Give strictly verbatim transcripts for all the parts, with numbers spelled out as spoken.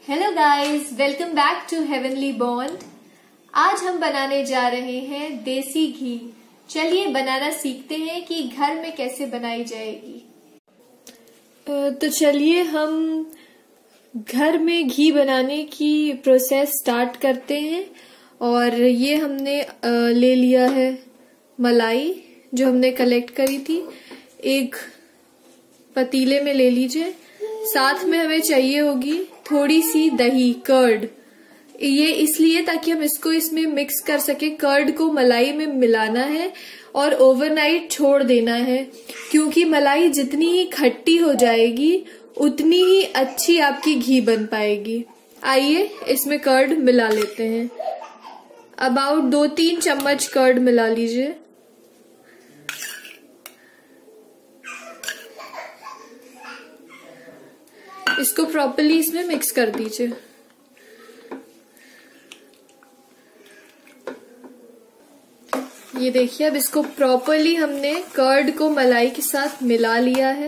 Hello guys, welcome back to Heavenly Bond. आज हम बनाने जा रहे हैं देसी घी। चलिए बनाना सीखते हैं कि घर में कैसे बनाई जाएगी। तो चलिए हम घर में घी बनाने की प्रोसेस स्टार्ट करते हैं। और ये हमने ले लिया है मलाई जो हमने कलेक्ट करी थी, एक पतीले में ले लीजिए। साथ में हमें चाहिए होगी थोड़ी सी दही, कर्ड। ये इसलिए ताकि हम इसको इसमें मिक्स कर सके। कर्ड को मलाई में मिलाना है और ओवरनाइट छोड़ देना है, क्योंकि मलाई जितनी ही खट्टी हो जाएगी उतनी ही अच्छी आपकी घी बन पाएगी। आइए इसमें कर्ड मिला लेते हैं। अबाउट दो तीन चम्मच कर्ड मिला लीजिए। इसको प्रॉपर्ली इसमें मिक्स कर दीजिए। ये देखिए, अब इसको प्रॉपर्ली हमने कर्ड को मलाई के साथ मिला लिया है।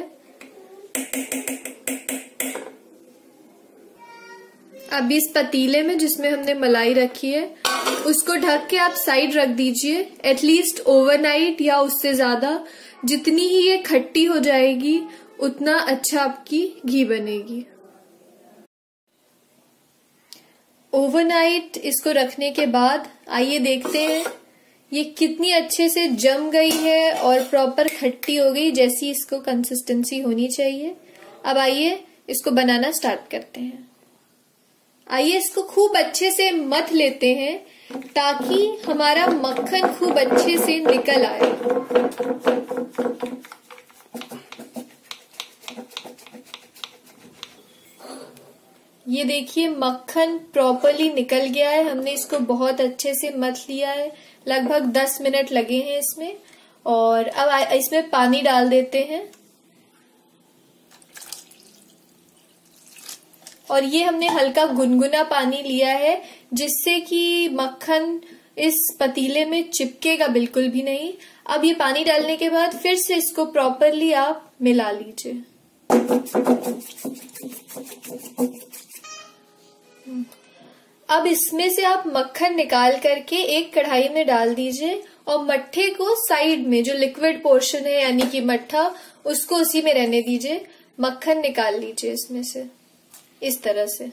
अब इस पतीले में जिसमें हमने मलाई रखी है उसको ढक के आप साइड रख दीजिए, एटलीस्ट ओवरनाइट या उससे ज्यादा। जितनी ही ये खट्टी हो जाएगी उतना अच्छा आपकी घी बनेगी। ओवरनाइट इसको रखने के बाद आइए देखते हैं ये कितनी अच्छे से जम गई है और प्रॉपर खट्टी हो गई, जैसी इसको कंसिस्टेंसी होनी चाहिए। अब आइए इसको बनाना स्टार्ट करते हैं। आइए इसको खूब अच्छे से मथ लेते हैं ताकि हमारा मक्खन खूब अच्छे से निकल आए। ये देखिए, मक्खन प्रॉपर्ली निकल गया है। हमने इसको बहुत अच्छे से मथ लिया है, लगभग दस मिनट लगे हैं इसमें। और अब इसमें पानी डाल देते हैं। और ये हमने हल्का गुनगुना पानी लिया है, जिससे कि मक्खन इस पतीले में चिपकेगा बिल्कुल भी नहीं। अब ये पानी डालने के बाद फिर से इसको प्रॉपर्ली आप मिला लीजिए। अब इसमें से आप मक्खन निकाल करके एक कढ़ाई में डाल दीजिए और मट्ठे को साइड में, जो लिक्विड पोर्शन है यानी कि मट्ठा, उसको उसी में रहने दीजिए। मक्खन निकाल लीजिए इसमें से इस तरह से।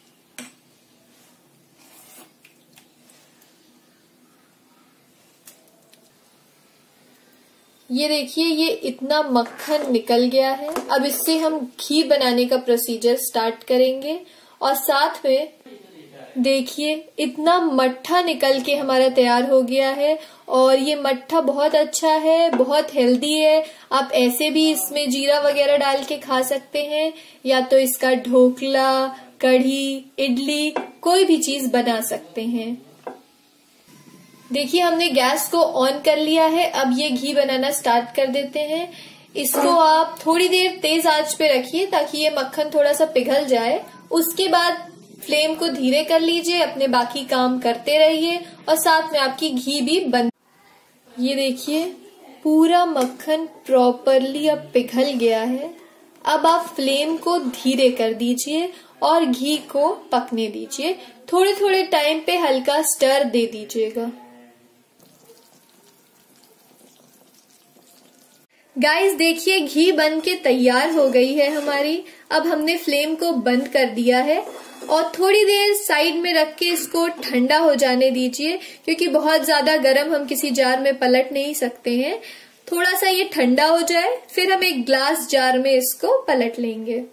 ये देखिए, ये इतना मक्खन निकल गया है। अब इससे हम घी बनाने का प्रोसीजर स्टार्ट करेंगे। और साथ में देखिए, इतना मट्ठा निकल के हमारा तैयार हो गया है। और ये मट्ठा बहुत अच्छा है, बहुत हेल्दी है। आप ऐसे भी इसमें जीरा वगैरह डाल के खा सकते हैं, या तो इसका ढोकला, कढ़ी, इडली, कोई भी चीज बना सकते हैं। देखिए, हमने गैस को ऑन कर लिया है। अब ये घी बनाना स्टार्ट कर देते हैं। इसको आप थोड़ी देर तेज आंच पे रखिए ताकि ये मक्खन थोड़ा सा पिघल जाए। उसके बाद फ्लेम को धीरे कर लीजिए, अपने बाकी काम करते रहिए और साथ में आपकी घी भी बन। ये देखिए, पूरा मक्खन प्रॉपरली अब पिघल गया है। अब आप फ्लेम को धीरे कर दीजिए और घी को पकने दीजिए। थोड़े थोड़े टाइम पे हल्का स्टर दे दीजिएगा। गाइस देखिए, घी बन के तैयार हो गई है हमारी। अब हमने फ्लेम को बंद कर दिया है और थोड़ी देर साइड में रख के इसको ठंडा हो जाने दीजिए, क्योंकि बहुत ज्यादा गर्म हम किसी जार में पलट नहीं सकते हैं। थोड़ा सा ये ठंडा हो जाए, फिर हम एक ग्लास जार में इसको पलट लेंगे।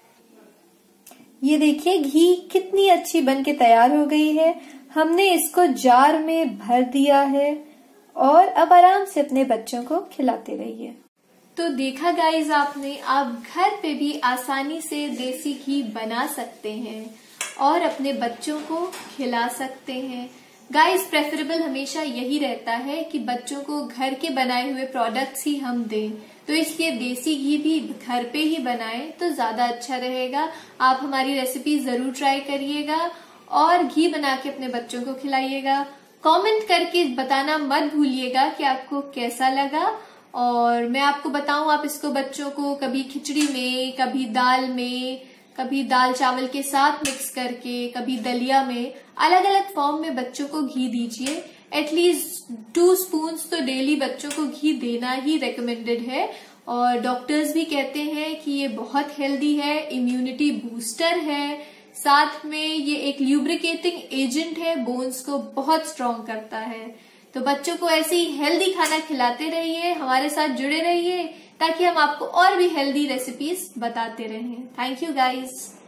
ये देखिए, घी कितनी अच्छी बन के तैयार हो गई है। हमने इसको जार में भर दिया है और अब आराम से अपने बच्चों को खिलाते रहिए। तो देखा गाइज आपने, आप घर पे भी आसानी से देसी घी बना सकते हैं और अपने बच्चों को खिला सकते हैं। गाइज प्रेफरेबल हमेशा यही रहता है कि बच्चों को घर के बनाए हुए प्रोडक्ट्स ही हम दें, तो इसलिए देसी घी भी घर पे ही बनाएं तो ज्यादा अच्छा रहेगा। आप हमारी रेसिपी जरूर ट्राई करिएगा और घी बना के अपने बच्चों को खिलाइएगा। कमेंट करके बताना मत भूलिएगा कि आपको कैसा लगा। और मैं आपको बताऊं, आप इसको बच्चों को कभी खिचड़ी में, कभी दाल में, कभी दाल चावल के साथ मिक्स करके, कभी दलिया में, अलग अलग फॉर्म में बच्चों को घी दीजिए। एटलीस्ट टू स्पून्स तो डेली बच्चों को घी देना ही रेकमेंडेड है। और डॉक्टर्स भी कहते हैं कि ये बहुत हेल्दी है, इम्यूनिटी बूस्टर है, साथ में ये एक ल्यूब्रिकेटिंग एजेंट है, बोन्स को बहुत स्ट्रॉन्ग करता है। तो बच्चों को ऐसे ही हेल्दी खाना खिलाते रहिए, हमारे साथ जुड़े रहिए ताकि हम आपको और भी हेल्दी रेसिपीज बताते रहें। Thank you guys.